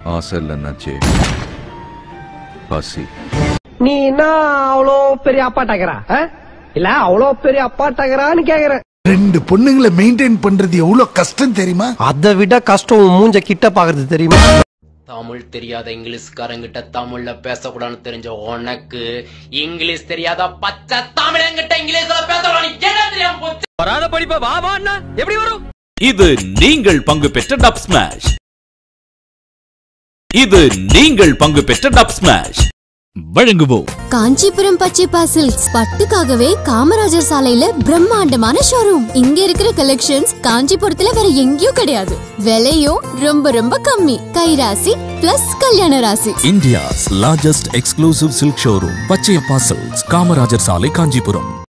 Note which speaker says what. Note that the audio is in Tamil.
Speaker 1: ஆசை இல்லைன்னாச்சே பசி.
Speaker 2: நீ என்ன அவ்வளோ பெரிய அப்பாட்டாக்கிறா இல்ல அவ்வளோ பெரிய அப்பாட்டாக்கிறான்னு கேக்குற.
Speaker 3: 2 பொண்ணுங்களை மெயின்டைன் பண்றது எவ்வளவு கஷ்டம் தெரியுமா?
Speaker 2: அதை விட கஷ்டம் மூஞ்ச கிட்ட பாக்குறது தெரியுமா?
Speaker 4: தமிழ் தெரியாத இங்கிலீஷ்காரங்கிட்ட தமிழ்ல பேசக்கூடாதுன்னு தெரிஞ்ச உனக்கு இங்கிலீஷ் தெரியாத பச்சை தமிழங்கிட்ட இங்கிலீஷ்ல பேசக்கூடாது என்ன தெரியாம போச்சு.
Speaker 5: வராத படிப்ப வா வான்னா எப்படி வரும்?
Speaker 6: இது நீங்கள் பங்கு பெற்ற டப் ஸ்மாஷ். இது நீங்கள் பங்கு பெற்ற டப் ஸ்மாஷ். வழங்குவோம்
Speaker 7: காஞ்சிபுரம் பச்சைப்பா சில்க்ஸ். பட்டுக்காகவே காமராஜர் சாலையில பிரம்மாண்டமான ஷோரூம். இங்க இருக்கிற கலெக்ஷன்ஸ் காஞ்சிபுரத்துல வேற எங்கேயும் கிடையாது. விலையும் ரொம்ப ரொம்ப கம்மி. கைராசி பிளஸ் கல்யாண ராசி.
Speaker 8: India's largest exclusive silk showroom Pachaiyappa silks, Kamarajar சாலை, காஞ்சிபுரம்.